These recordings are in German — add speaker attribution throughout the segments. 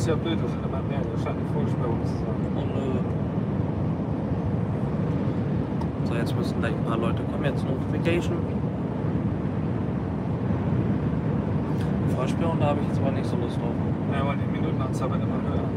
Speaker 1: ist ja blöd, das sind immer mehr. Da scheint eine Vorsperrung zu sein.
Speaker 2: Und, so, jetzt müssen gleich ein paar Leute kommen. Jetzt Notification. Vorsperrung, da habe ich jetzt aber nicht so Lust drauf.
Speaker 1: Ja, aber die Minutenanzahl wird immer höher.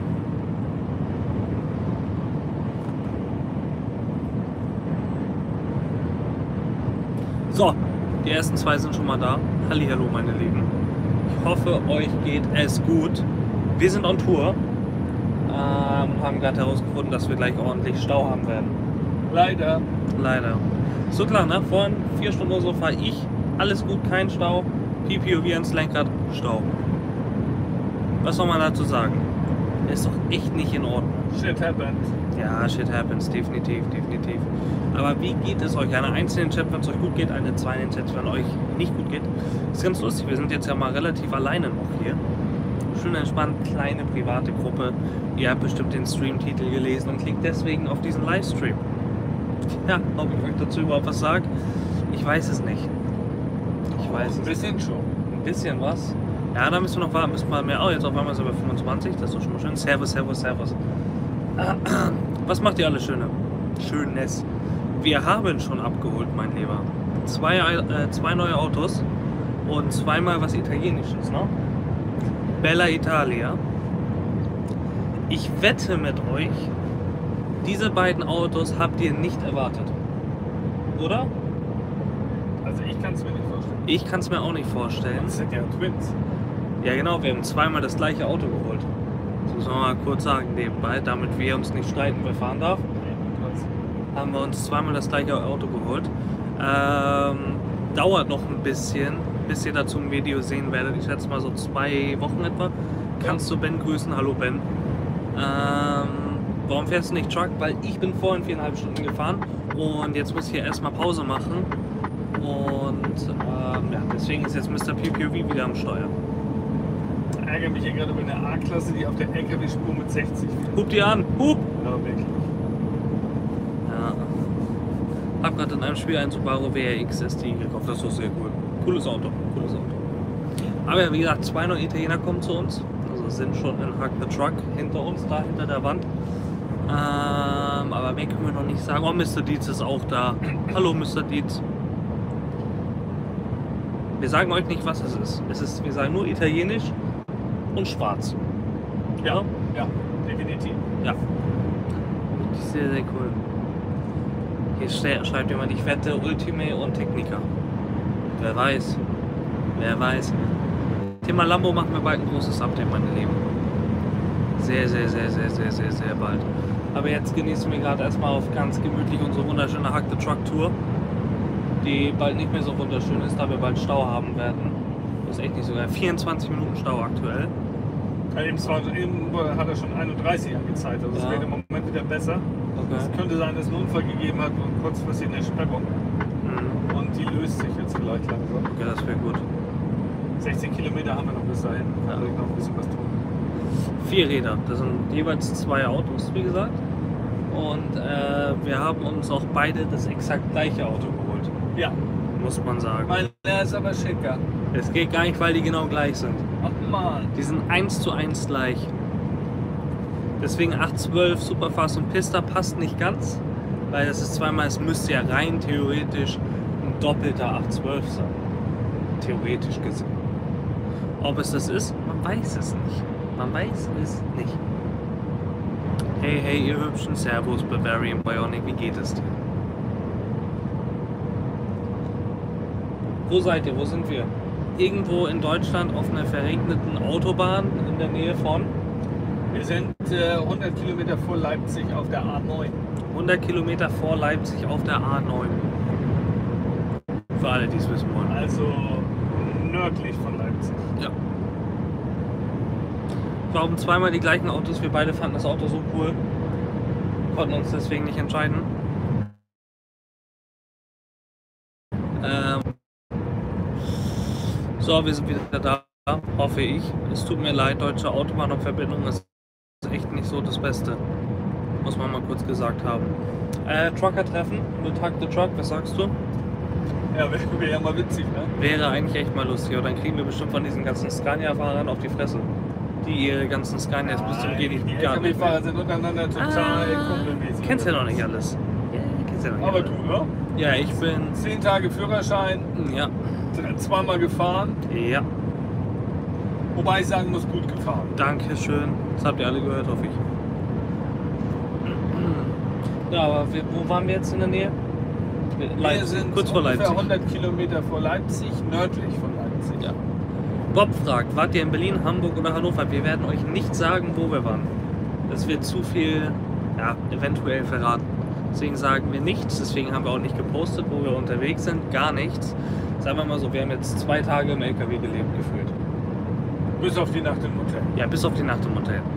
Speaker 2: So, die ersten zwei sind schon mal da. Hallihallo, meine Lieben. Ich hoffe, euch geht es gut. Wir sind on Tour und haben gerade herausgefunden, dass wir gleich ordentlich Stau haben werden.
Speaker 1: Leider.
Speaker 2: Leider. So klar, ne? Vorhin 4 Stunden oder so fahre ich. Alles gut, kein Stau. PPOV ans Lenkrad, Stau. Was soll man dazu sagen? Ist doch echt nicht in Ordnung.
Speaker 1: Shit happens.
Speaker 2: Ja, shit happens, definitiv, definitiv. Aber wie geht es euch? Eine einzelne Chat, wenn es euch gut geht, eine zweite Chat, wenn euch nicht gut geht. Ist ganz lustig, wir sind jetzt ja mal relativ alleine noch hier. Schön entspannt, kleine private Gruppe. Ihr habt bestimmt den Stream-Titel gelesen und klickt deswegen auf diesen Livestream. Ja, ob ich euch dazu überhaupt was sage? Ich weiß es nicht. Ich weiß es
Speaker 1: Ein bisschen schon.
Speaker 2: ein bisschen was. Ja, da müssen wir noch warten, müssen wir mehr. Oh, jetzt auf einmal sind wir 25, das ist doch schon mal schön. Servus, servus, servus. Was macht ihr alle Schönes? Wir haben schon abgeholt, mein Lieber. Zwei neue Autos und zweimal was Italienisches, ne? Bella Italia. Ich wette mit euch, diese beiden Autos habt ihr nicht erwartet. Oder?
Speaker 1: Also ich kann es mir nicht vorstellen.
Speaker 2: Ich kann es mir auch nicht vorstellen.
Speaker 1: Das sind ja Twins.
Speaker 2: Ja genau, wir haben zweimal das gleiche Auto geholt. Das muss man mal kurz sagen nebenbei, damit wir uns nicht streiten, wer fahren darf. Haben wir uns zweimal das gleiche Auto geholt. Dauert noch ein bisschen, bis ihr dazu ein Video sehen werdet. Ich schätze mal so 2 Wochen etwa. Kannst du Ben grüßen? Hallo Ben. Warum fährst du nicht Truck? Weil ich bin vorhin 4,5 Stunden gefahren und jetzt muss ich hier erstmal Pause machen. Und ja, deswegen ist jetzt Mr. PPOV wieder am Steuer.
Speaker 1: Ich ärgere mich hier gerade über eine A-Klasse, die auf der LKW-Spur mit 60 fährt.
Speaker 2: Hub die an! Hup!
Speaker 1: Ja, wirklich.
Speaker 2: Ja. Hab gerade in einem Spiel einen Subaru WRX STI gekauft. Das ist doch sehr cool. Cooles Auto. Cooles Auto. Aber wie gesagt, 2 neue Italiener kommen zu uns. Also sind schon in Hug the Truck hinter uns, da hinter der Wand. Aber mehr können wir noch nicht sagen. Oh, Mr. Dietz ist auch da. Hallo, Mr. Dietz. Wir sagen euch nicht, was es ist. Wir sagen nur italienisch und schwarz.
Speaker 1: Ja, ja, definitiv.
Speaker 2: Ja. Sehr, sehr cool. Hier schreibt jemand, ich wette Ultime und Techniker. Wer weiß. Wer weiß. Thema Lambo machen wir bald ein großes Update, meine Lieben. Sehr, sehr, sehr, sehr, sehr, sehr, sehr bald. Aber jetzt genießen wir gerade erstmal auf ganz gemütlich unsere wunderschöne Hug the Truck Tour, die bald nicht mehr so wunderschön ist, da wir bald Stau haben werden. Das ist echt nicht so geil. 24 Minuten Stau aktuell.
Speaker 1: Ja, eben hat er schon 31 angezeigt, also es
Speaker 2: Ja.
Speaker 1: wird im Moment wieder besser.
Speaker 2: Okay.
Speaker 1: Es könnte sein, dass es einen Unfall gegeben hat und kurzfristig eine Sperrung.
Speaker 2: Mhm.
Speaker 1: Und die löst sich jetzt vielleicht langsam.
Speaker 2: Okay, das wäre gut.
Speaker 1: 16 Kilometer haben wir noch bis dahin. Da
Speaker 2: Ja.
Speaker 1: soll ich noch ein bisschen was tun.
Speaker 2: 4 Räder. Das sind jeweils 2 Autos, wie gesagt. Und wir haben uns auch beide das exakt gleiche Auto geholt.
Speaker 1: Ja,
Speaker 2: Muss man sagen.
Speaker 1: der ist aber schicker.
Speaker 2: Es geht gar nicht, weil die genau gleich sind.
Speaker 1: Ach man.
Speaker 2: Die sind 1:1 gleich. Deswegen 812 Superfast und Pista passt nicht ganz, weil das ist zweimal, es müsste ja rein theoretisch ein doppelter 812 sein. Theoretisch gesehen. Ob es das ist, man weiß es nicht. Man weiß es nicht. Hey, hey, ihr hübschen Servus, Bavarian Bionic, wie geht es dir? Wo seid ihr? Wo sind wir? Irgendwo in Deutschland auf einer verregneten Autobahn in der Nähe von
Speaker 1: Wir sind 100 Kilometer vor Leipzig auf der A9.
Speaker 2: 100 Kilometer vor Leipzig auf der A9. Für alle, die es wissen wollen.
Speaker 1: Also nördlich von Leipzig.
Speaker 2: Ja. Wir haben zweimal die gleichen Autos. Wir beide fanden das Auto so cool. Konnten uns deswegen nicht entscheiden. So, wir sind wieder da, hoffe ich. Es tut mir leid, deutsche Autobahnverbindung ist echt nicht so das Beste. Muss man mal kurz gesagt haben. Trucker-Treffen mit Hug the Truck, was sagst du?
Speaker 1: Ja, wäre ja mal witzig, ne?
Speaker 2: Wäre eigentlich echt mal lustig, aber dann kriegen wir bestimmt von diesen ganzen Scania-Fahrern auf die Fresse. die ihre ganzen Scanias bis zum
Speaker 1: Die LKW-Fahrer sind untereinander total kumpelmäßig.
Speaker 2: Kennst ja noch nicht alles. Ja, kennst ja noch nicht
Speaker 1: Aber
Speaker 2: alles.
Speaker 1: du, ne?
Speaker 2: Ja, ich bin...
Speaker 1: 10 Tage Führerschein,
Speaker 2: Ja,
Speaker 1: zweimal gefahren.
Speaker 2: ja.
Speaker 1: Wobei ich sagen muss, gut gefahren.
Speaker 2: Dankeschön. Das habt ihr alle gehört, hoffe ich. Ja, aber wo waren wir jetzt in der Nähe?
Speaker 1: Wir sind
Speaker 2: kurz vor
Speaker 1: ungefähr
Speaker 2: Leipzig.
Speaker 1: 100 Kilometer vor Leipzig, nördlich von Leipzig.
Speaker 2: Ja. Bob fragt, wart ihr in Berlin, Hamburg oder Hannover? Wir werden euch nicht sagen, wo wir waren. Das wird zu viel, ja, eventuell verraten. Deswegen sagen wir nichts, deswegen haben wir auch nicht gepostet, wo wir unterwegs sind, gar nichts. Sagen wir mal so, wir haben jetzt 2 Tage im LKW gelebt, gefühlt.
Speaker 1: Bis auf die Nacht im Hotel.
Speaker 2: Ja, bis auf die Nacht im Hotel.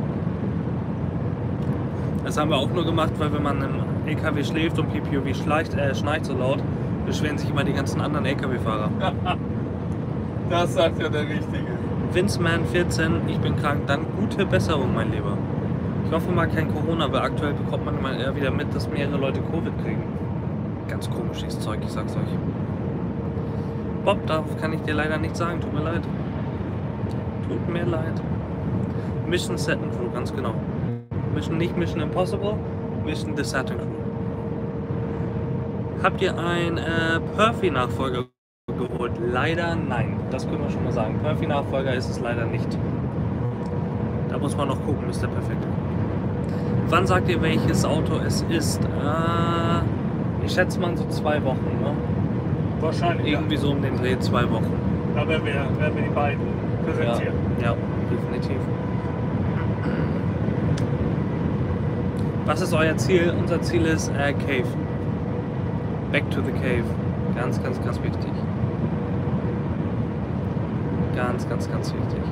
Speaker 2: Das haben wir auch nur gemacht, weil wenn man im LKW schläft und PPOV schnarcht so laut, beschweren sich immer die ganzen anderen LKW-Fahrer.
Speaker 1: Das sagt ja der Richtige.
Speaker 2: Vinceman 14, ich bin krank, dann gute Besserung, mein Lieber. Ich hoffe mal kein Corona, weil aktuell bekommt man immer eher wieder mit, dass mehrere Leute Covid kriegen. Ganz komisches Zeug, ich sag's euch. Bob, darauf kann ich dir leider nichts sagen, tut mir leid. Tut mir leid. Mission Saturn Crew, ganz genau. Nicht Mission Impossible, Mission The Saturn Crew. Habt ihr einen Perfy-Nachfolger geholt? Leider nein. Das können wir schon mal sagen. Perfy-Nachfolger ist es leider nicht. Da muss man noch gucken, Mr. Perfekt. Wann sagt ihr, welches Auto es ist? Ich schätze mal so 2 Wochen, ne?
Speaker 1: Wahrscheinlich.
Speaker 2: Irgendwie so um den Dreh 2 Wochen.
Speaker 1: Da werden wir die beiden präsentieren.
Speaker 2: Ja, definitiv. Was ist euer Ziel? Unser Ziel ist Cave. Back to the Cave. Ganz, ganz, ganz wichtig. Ganz, ganz, ganz wichtig.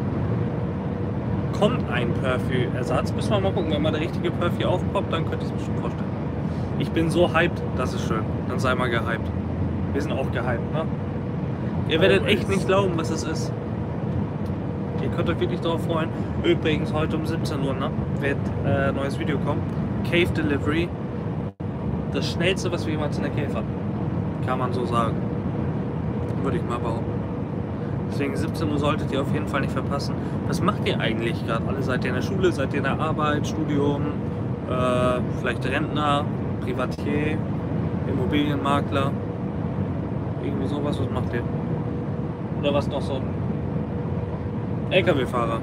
Speaker 2: Kommt ein Perfy-Ersatz? Müssen wir mal gucken. Wenn mal der richtige Perfy aufpoppt, dann könnt ihr es bestimmt vorstellen. Ich bin so hyped, das ist schön. Dann sei mal gehyped. Wir sind auch gehyped, ne? Ihr werdet echt nicht glauben, was es ist. Ihr könnt euch wirklich darauf freuen. Übrigens, heute um 17 Uhr, ne, wird ein neues Video kommen. Cave Delivery. Das schnellste, was wir jemals in der Cave hatten. Kann man so sagen. Würde ich mal behaupten. Deswegen 17 Uhr solltet ihr auf jeden Fall nicht verpassen. Was macht ihr eigentlich gerade alle? Seid ihr in der Schule? Seid ihr in der Arbeit? Studium? Vielleicht Rentner? Privatier? Immobilienmakler? Irgendwie sowas, was macht ihr? Oder was noch so? LKW-Fahrer.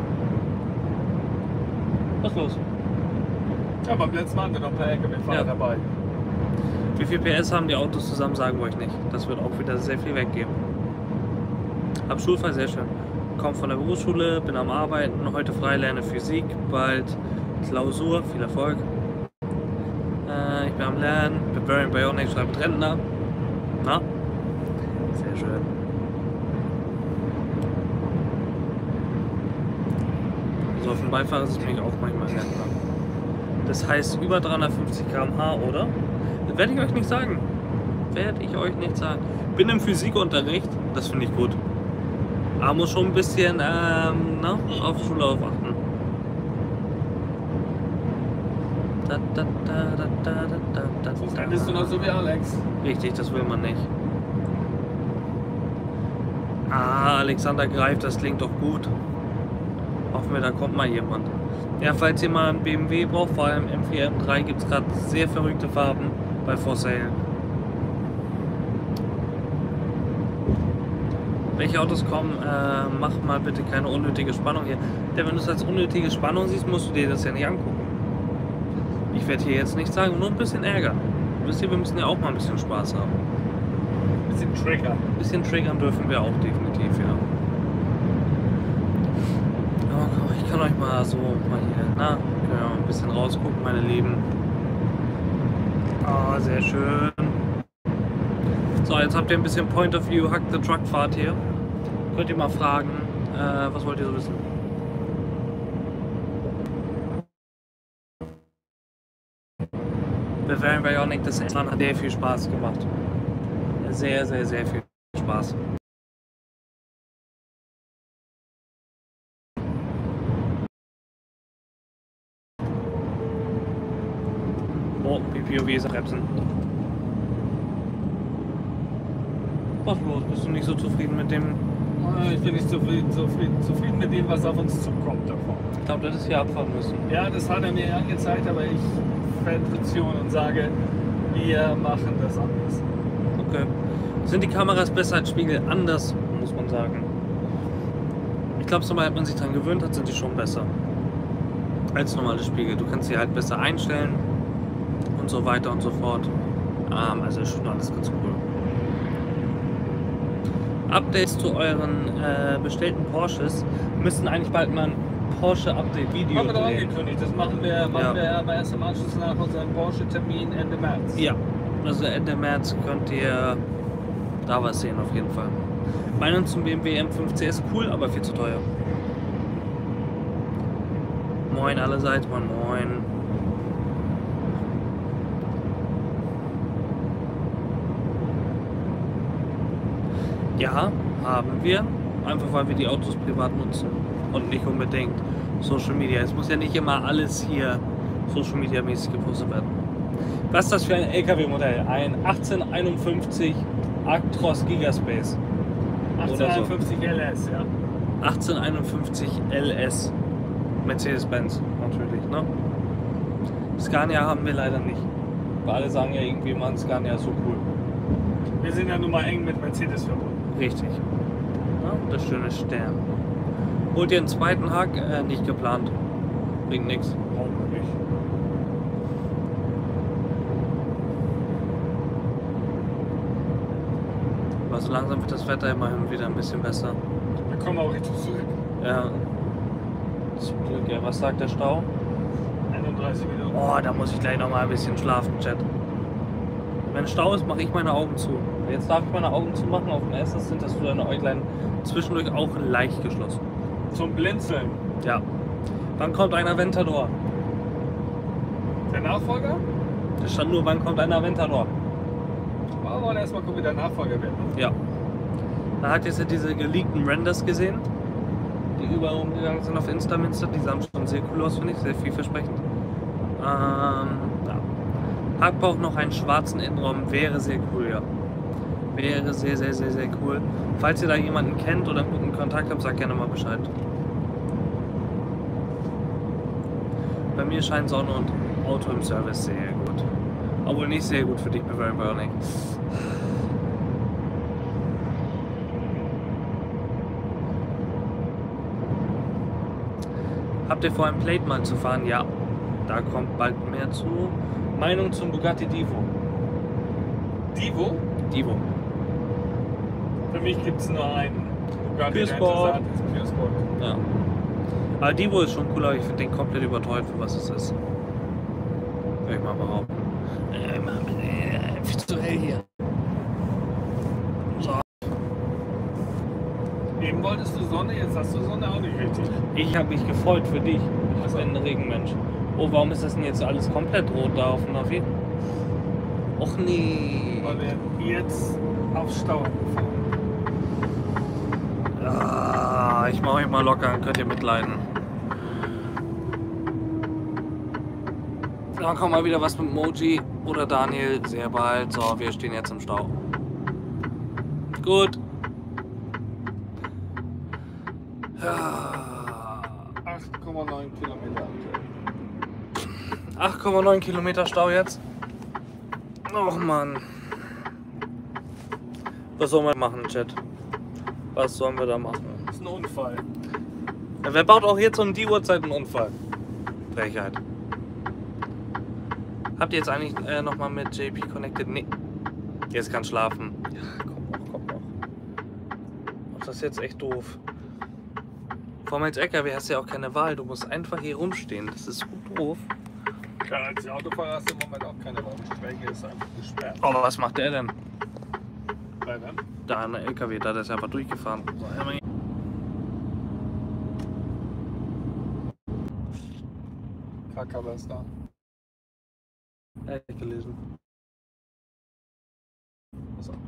Speaker 2: Was ist los?
Speaker 1: Ja, beim letzten Mal hatten wir noch ein paar LKW-Fahrer dabei.
Speaker 2: Wie viel PS haben die Autos zusammen, sagen wir euch nicht. Das wird auch wieder sehr viel weggeben. Hab schulfrei, sehr schön. Komm von der Berufsschule, bin am Arbeiten, heute frei, lerne Physik, bald Klausur, viel Erfolg. Ich bin am Lernen, Bavarian Bionic, schreibt Rentner. Na? Sehr schön. So auf dem Beifahrer ist es mich auch manchmal Rentner. Das heißt über 350 km/h, oder? Das werde ich euch nicht sagen. Werde ich euch nicht sagen. Bin im Physikunterricht, das finde ich gut. Aber muss schon ein bisschen auf Schule achten.
Speaker 1: Dann bist du noch so wie Alex.
Speaker 2: Richtig, das will man nicht. Alexander greift, das klingt doch gut. Hoffen wir, da kommt mal jemand. Ja, falls ihr mal einen BMW braucht, vor allem M4, M3, gibt es gerade sehr verrückte Farben bei For Sale. Welche Autos kommen? Mach mal bitte keine unnötige Spannung hier. Denn wenn du es als unnötige Spannung siehst, musst du dir das ja nicht angucken. Ich werde hier jetzt nicht sagen, nur ein bisschen ärgern. Wisst ihr, wir müssen ja auch mal ein bisschen Spaß haben.
Speaker 1: Ein bisschen triggern.
Speaker 2: Ein bisschen triggern dürfen wir auch definitiv, ja. Aber komm, ich kann euch mal so mal hier, können wir mal ein bisschen rausgucken, meine Lieben. Sehr schön. So, jetzt habt ihr ein bisschen Point of View, Hack the Truck Fahrt hier. Könnt ihr mal fragen, was wollt ihr so wissen? Bavarian Bionic, das Fahren hat sehr viel Spaß gemacht. Sehr, sehr, sehr viel Spaß. Oh, PPOV ist Repsen. Was los? Bist du nicht so zufrieden mit dem
Speaker 1: Ich bin nicht zufrieden mit dem, was auf uns zukommt davon.
Speaker 2: Ich glaube, das ist hier abfahren müssen.
Speaker 1: Ja, das hat er mir angezeigt, aber ich Petition und sage, wir machen das anders.
Speaker 2: Okay. Sind die Kameras besser als Spiegel? Anders, muss man sagen. Ich glaube, sobald man sich daran gewöhnt hat, sind die schon besser als normale Spiegel. Du kannst sie halt besser einstellen und so weiter und so fort. Also ist schon alles ganz cool. Updates zu euren bestellten Porsches müssen eigentlich bald mal ein Porsche-Update-Video
Speaker 1: Haben wir doch
Speaker 2: drehen.
Speaker 1: angekündigt. Das machen wir aber erst im Anschluss nach unserem Porsche-Termin Ende März.
Speaker 2: Ja, also Ende März könnt ihr da was sehen auf jeden Fall. Meinung zum BMW M5 CS cool, aber viel zu teuer. Moin allerseits, moin. Ja, haben wir. Einfach weil wir die Autos privat nutzen und nicht unbedingt Social Media. Es muss ja nicht immer alles hier Social Media mäßig gepostet werden. Was ist das für ein LKW-Modell? Ein 1851 Actros Gigaspace.
Speaker 1: 1851 LS, ja.
Speaker 2: 1851 LS. Mercedes-Benz natürlich, ne? Scania haben wir leider nicht. Weil alle sagen ja irgendwie, man, Scania ist so cool.
Speaker 1: Wir sind ja nun mal eng mit Mercedes verbunden.
Speaker 2: Richtig. Ja, das schöne Stern. Holt ihr einen zweiten Hack? Nicht geplant. Bringt nichts.
Speaker 1: Warum nicht?
Speaker 2: Aber so langsam wird das Wetter immerhin wieder ein bisschen besser.
Speaker 1: Wir kommen auch richtig zurück.
Speaker 2: Ja. Zum Glück, ja. Was sagt der Stau?
Speaker 1: 31 Minuten.
Speaker 2: Oh, da muss ich gleich noch mal ein bisschen schlafen, Chat. Wenn Stau ist, mache ich meine Augen zu. Jetzt darf ich meine Augen zu machen. Auf dem ersten sind das deine Äuglein zwischendurch auch leicht geschlossen.
Speaker 1: Zum Blinzeln.
Speaker 2: Ja. Wann kommt ein Aventador?
Speaker 1: Der Nachfolger?
Speaker 2: Da stand nur, wann kommt ein Aventador?
Speaker 1: Wir wollen erstmal gucken, wie der Nachfolger wird.
Speaker 2: Ja. Da hat jetzt ja diese geleakten Renders gesehen, die überall umgegangen sind auf Instaminster. Die sahen schon sehr cool aus, finde ich. Sehr vielversprechend. Ja. Hack braucht noch einen schwarzen Innenraum. Wäre sehr cool, ja. Wäre sehr, sehr, sehr, sehr cool. Falls ihr da jemanden kennt oder einen guten Kontakt habt, sagt gerne mal Bescheid. Bei mir scheint Sonne und Auto im Service sehr gut. Obwohl nicht sehr gut für dich, Bavarian Burning. Habt ihr vor, ein Plate mal zu fahren? Ja. Da kommt bald mehr zu. Meinung zum Bugatti Divo.
Speaker 1: Divo?
Speaker 2: Divo.
Speaker 1: Für mich gibt es nur einen. Bugatti, der
Speaker 2: Pure
Speaker 1: interessant ist. Pure Sport.
Speaker 2: Ja. Aber Divo ist schon cool, aber ich finde den komplett überteuert, für was es ist. Will ich mal behaupten. Viel zu hell hier. So.
Speaker 1: Eben wolltest du Sonne, jetzt hast du Sonne auch nicht richtig.
Speaker 2: Ich habe mich gefreut für dich. Ich bin ein Regenmensch. Oh, warum ist das denn jetzt alles komplett rot da auf dem Navi? Och nee.
Speaker 1: Weil wir jetzt auf Stau fahren.
Speaker 2: Ah, ich mache euch mal locker, dann könnt ihr mitleiden. Dann kommt mal wieder was mit Moji oder Daniel sehr bald. So, wir stehen jetzt im Stau. Gut.
Speaker 1: 8,9 Kilometer.
Speaker 2: 8,9 Kilometer Stau jetzt. Och Mann. Was sollen wir machen, Chat? Was sollen wir da machen?
Speaker 1: Das ist ein Unfall.
Speaker 2: Ja, wer baut auch jetzt um die Uhrzeit einen Unfall? Frechheit. Habt ihr jetzt eigentlich nochmal mit JP connected? Nee. Jetzt kann schlafen. Ja, komm noch. Ach, das ist jetzt echt doof. Vor allem als LKW hast du ja auch keine Wahl. Du musst einfach hier rumstehen. Das ist so doof.
Speaker 1: Ja, als Autofahrer hast du im Moment auch keine Wahl. Die Strecke ist einfach gesperrt.
Speaker 2: Aber was macht der denn?
Speaker 1: Bei wem?
Speaker 2: Da an der LKW, da der ist einfach durchgefahren. So,
Speaker 1: Fahrcover ist da.
Speaker 2: gelesen.
Speaker 1: Achso.